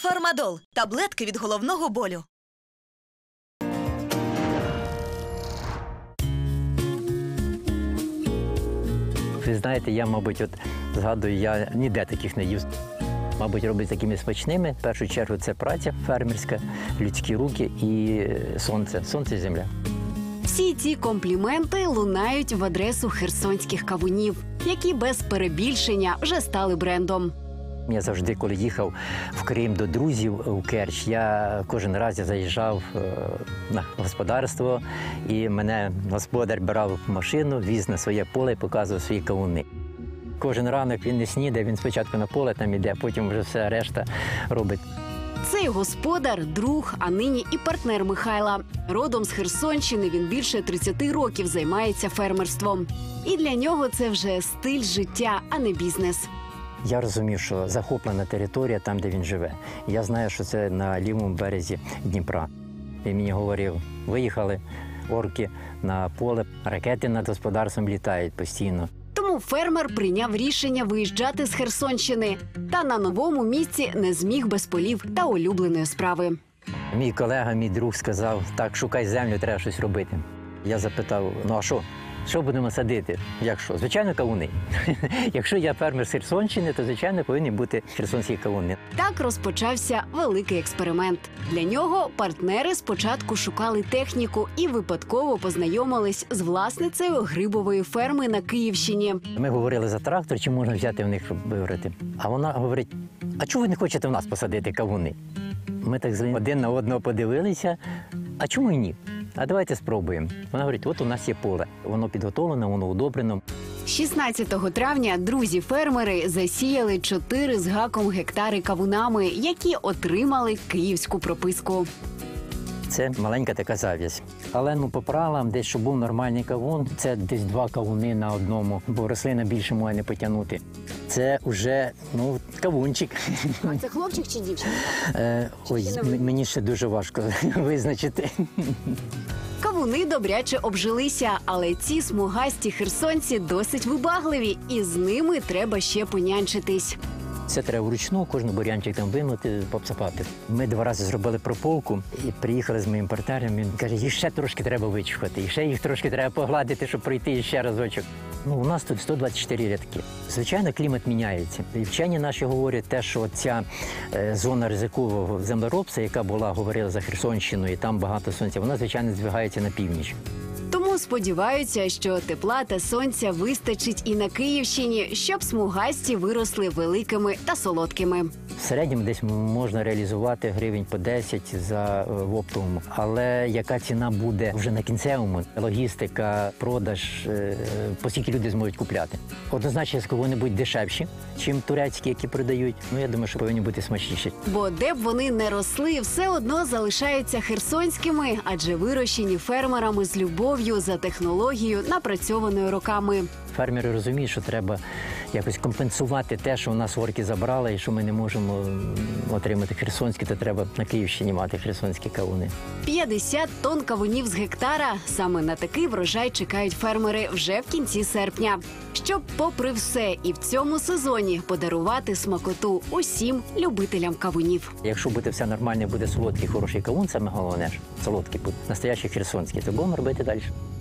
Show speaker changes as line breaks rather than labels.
Фармадол – таблетки від головного болю.
Ви знаєте, я, мабуть, згадую, я ніде таких не їв. Мабуть, робить такими смачними. В першу чергу це праця фермерська, людські руки і сонце. Сонце і земля.
Всі ці компліменти лунають в адресу херсонських кавунів, які без перебільшення вже стали брендом.
Я завжди, коли їхав в Крим до друзів у Керч, я кожен раз заїжджав на господарство, і мене господар брав в машину, віз на своє поле і показував свої кавуни. Кожен ранок він не снідає, він спочатку на поле там іде, потім вже все решта робить.
Цей господар – друг, а нині і партнер Михайла. Родом з Херсонщини, він більше 30 років займається фермерством. І для нього це вже стиль життя, а не бізнес.
Я розумів, що захоплена територія там, де він живе. Я знаю, що це на лівому березі Дніпра. Він мені говорив, виїхали орки на поле, ракети над господарством літають постійно.
Тому фермер прийняв рішення виїжджати з Херсонщини. Та на новому місці не зміг без полів та улюбленої справи.
Мій колега, мій друг сказав, так, шукай землю, треба щось робити. Я запитав, ну а що? Що будемо садити? Як що? Звичайно, кавуни. Якщо я фермер з Херсонщини, то, звичайно, повинні бути херсонські кавуни.
Так розпочався великий експеримент. Для нього партнери спочатку шукали техніку і випадково познайомились з власницею грибової ферми на Київщині.
Ми говорили за трактор, чи можна взяти в них, щоб вибрати. А вона говорить, а чому ви не хочете в нас посадити кавуни? Ми так один на одного подивилися, а чому і ні? А давайте спробуємо. Вона говорить, от у нас є поле. Воно підготовлено, воно удобрено.
16 травня друзі-фермери засіяли 4 з гаком гектари кавунами, які отримали київську прописку.
Це маленька така зав'язь. Але по правилам, десь, щоб був нормальний кавун, це десь 2 кавуни на одному, бо рослина більше може не потягнути. Це вже, кавунчик.
А це хлопчик чи дівчинка?
Мені ще дуже важко визначити.
Кавуни добряче обжилися, але ці смугасті херсонці досить вибагливі, і з ними треба ще понянчитись.
Це треба вручну, кожен бур'янчик там вимити, попсапати. Ми 2 рази зробили прополку і приїхали з моїм партнером. Він каже, їх ще трошки треба вичухати, і ще їх трошки треба погладити, щоб пройти ще разочок. У нас тут 124 рядки. Звичайно, клімат міняється. І вчені наші говорять те, що ця зона ризикового землеробства, яка була, говорила за Херсонщину, і там багато сонця, вона, звичайно, здвигається на північ.
Тому сподіваються, що тепла та сонця вистачить і на Київщині, щоб смугасті виросли великими та солодкими.
В середньому десь можна реалізувати гривень по 10 в оптовому. Але яка ціна буде вже на кінцевому? Логістика, продаж, оскільки люди зможуть купляти. Однозначно, вони будуть дешевші, ніж турецькі, які продають. Я думаю, що повинні бути смачніші.
Бо де б вони не росли, все одно залишаються херсонськими, адже вирощені фермерами з любов'ю за технологію, напрацьованою роками.
Фермери розуміють, що треба якось компенсувати те, що у нас орки забрали, і що ми не можемо отримати херсонські, то треба на Київщині мати херсонські кавуни.
50 тонн кавунів з гектара. Саме на такий врожай чекають фермери вже в кінці серпня. Щоб, попри все, і в цьому сезоні подарувати смакоту усім любителям кавунів.
Якщо буде все нормально, буде солодкий, хороший кавун, саме головне, солодкий буде, настоящий херсонський, то будемо робити далі.